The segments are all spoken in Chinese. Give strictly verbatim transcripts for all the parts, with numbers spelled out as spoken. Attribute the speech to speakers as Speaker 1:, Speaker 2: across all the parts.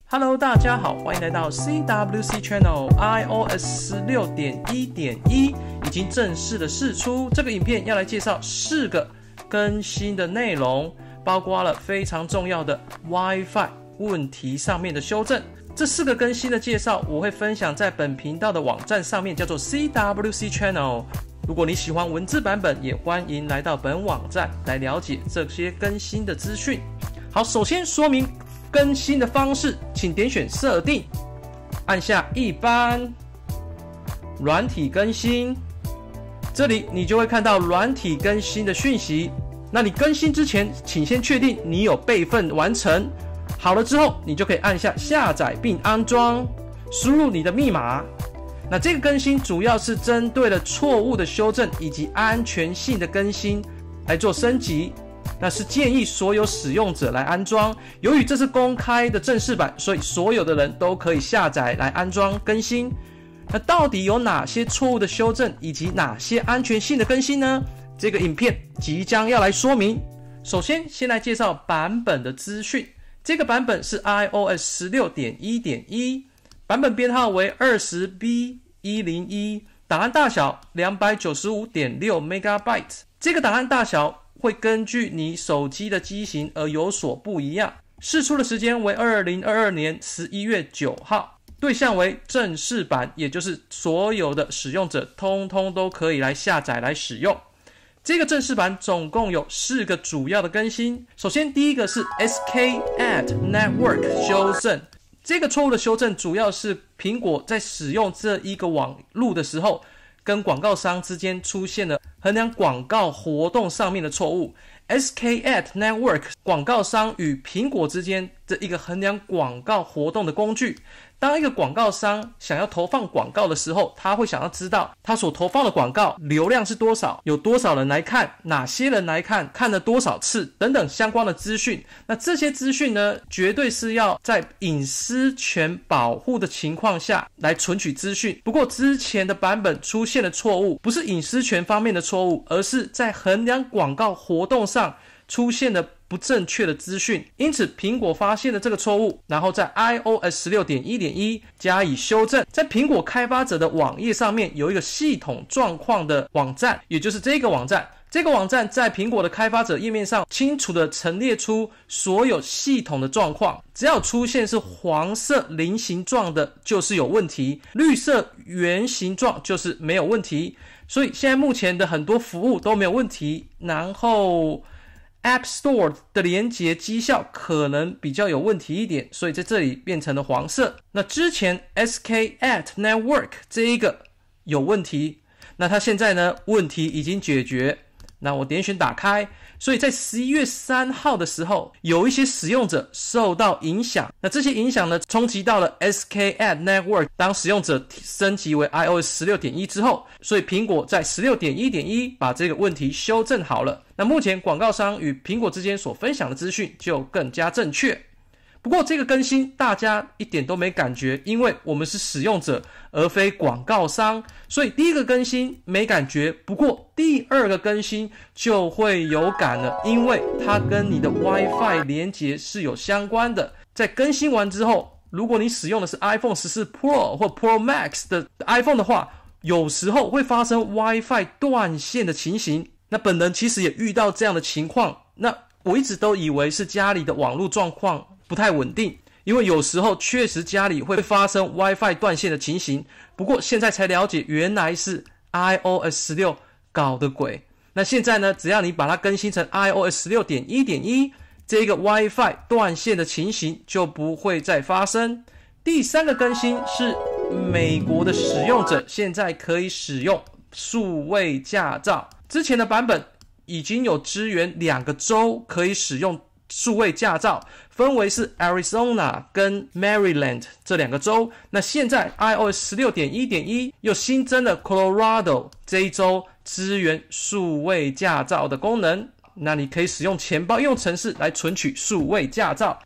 Speaker 1: Hello， 大家好，欢迎来到 C W C Channel。 iOS 十六点一点一 已经正式的释出，这个影片要来介绍四个更新的内容，包括了非常重要的 Wi-Fi 问题上面的修正。这四个更新的介绍我会分享在本频道的网站上面，叫做 C W C Channel。如果你喜欢文字版本，也欢迎来到本网站来了解这些更新的资讯。好，首先说明更新的方式，请点选设定，按下一般，软体更新，这里你就会看到软体更新的讯息。那你更新之前，请先确定你有备份完成，好了之后，你就可以按下下载并安装，输入你的密码。那这个更新主要是针对了错误的修正以及安全性的更新来做升级。那是建议所有使用者来安装，由于这是公开的正式版，所以所有的人都可以下载来安装更新。那到底有哪些错误的修正以及哪些安全性的更新呢？这个影片即将要来说明。首先先来介绍版本的资讯，这个版本是 iOS 十六点一点一， 版本编号为 二十 B 一零一， 档案大小 两百九十五点六 M B。 这个档案大小会根据你手机的机型而有所不一样。释出的时间为二零二二年十一月九号，对象为正式版，也就是所有的使用者通通都可以来下载来使用。这个正式版总共有四个主要的更新。首先第一个是 S K A D Network 修正，这个错误的修正主要是苹果在使用这一个网路的时候，跟广告商之间出现了衡量广告活动上面的错误。 S K A D Network 广告商与苹果之间的一个衡量广告活动的工具。当一个广告商想要投放广告的时候，他会想要知道他所投放的广告流量是多少，有多少人来看，哪些人来看，看了多少次等等相关的资讯。那这些资讯呢，绝对是要在隐私权保护的情况下来存取资讯。不过之前的版本出现的错误不是隐私权方面的错误，而是在衡量广告活动上出现了不正确的资讯，因此苹果发现了这个错误，然后在 iOS 十六点一点一 加以修正。在苹果开发者的网页上面有一个系统状况的网站，也就是这个网站。这个网站在苹果的开发者页面上清楚地陈列出所有系统的状况，只要出现是黄色菱形状的就是有问题，绿色圆形状就是没有问题。所以现在目前的很多服务都没有问题，然后App Store 的连结绩效可能比较有问题一点，所以在这里变成了黄色。那之前 S K A D Network 这一个有问题，那它现在呢问题已经解决。那我点选打开，所以在十一月三号的时候，有一些使用者受到影响。那这些影响呢，冲击到了 S K A D Network。当使用者升级为 iOS 十六点一 之后，所以苹果在 十六点一点一 把这个问题修正好了。那目前广告商与苹果之间所分享的资讯就更加正确。不过这个更新大家一点都没感觉，因为我们是使用者而非广告商，所以第一个更新没感觉。不过第二个更新就会有感了，因为它跟你的 Wi-Fi 连结是有相关的。在更新完之后，如果你使用的是 iPhone 十四 Pro 或 Pro Max 的 iPhone 的话，有时候会发生 Wi-Fi 断线的情形。那本人其实也遇到这样的情况，那我一直都以为是家里的网络状况不太稳定，因为有时候确实家里会发生 Wi-Fi 断线的情形。不过现在才了解，原来是 iOS 十六搞的鬼。那现在呢，只要你把它更新成 iOS 十六点一点一， 这个 Wi-Fi 断线的情形就不会再发生。第三个更新是美国的使用者现在可以使用数位驾照。之前的版本已经有支援两个州可以使用数位驾照，分为是 Arizona 跟 Maryland 这两个州。那现在 iOS 十六点一点一 又新增了 Colorado 这一州支援数位驾照的功能，那你可以使用钱包应用程式来存取数位驾照。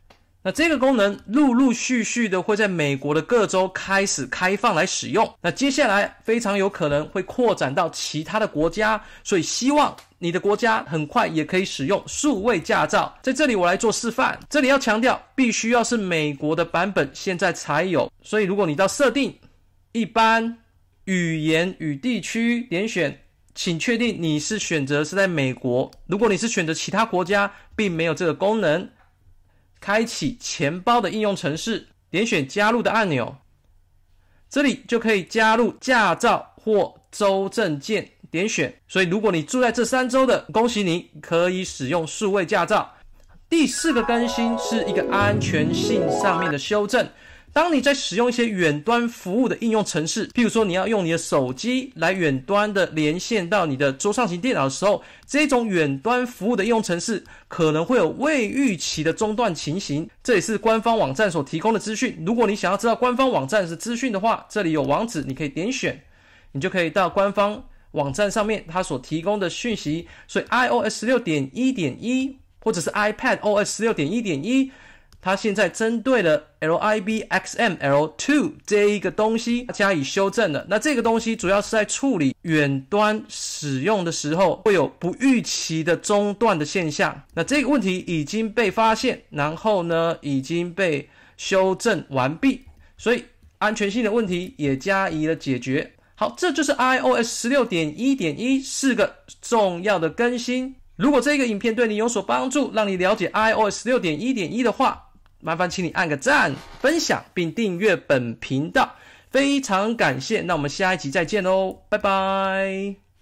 Speaker 1: 那这个功能陆陆续续的会在美国的各州开始开放来使用，那接下来非常有可能会扩展到其他的国家，所以希望你的国家很快也可以使用数位驾照。在这里我来做示范，这里要强调必须要是美国的版本现在才有，所以如果你到设定一般语言与地区点选，请确定你是选择是在美国，如果你是选择其他国家并没有这个功能，开启钱包的应用程式，点选加入的按钮，这里就可以加入驾照或州证件，点选。所以如果你住在这三州的，恭喜你可以使用数位驾照。第四个更新是一个安全性上面的修正。当你在使用一些远端服务的应用程式，譬如说你要用你的手机来远端的连线到你的桌上型电脑的时候，这种远端服务的应用程式可能会有未预期的中断情形，这也是官方网站所提供的资讯。如果你想要知道官方网站的资讯的话，这里有网址，你可以点选，你就可以到官方网站上面它所提供的讯息。所以 i O S 十六点一点一 或者是 iPadOS 十六点一点一，它现在针对了 L I B X M L 二 这一个东西加以修正了。那这个东西主要是在处理远端使用的时候会有不预期的中断的现象。那这个问题已经被发现，然后呢已经被修正完毕，所以安全性的问题也加以了解决。好，这就是 i O S 十六点一点一 四个重要的更新。如果这个影片对你有所帮助，让你了解 i O S 十六点一点一 的话，麻烦请你按个赞、分享并订阅本频道，非常感谢。那我们下一集再见喽，拜拜。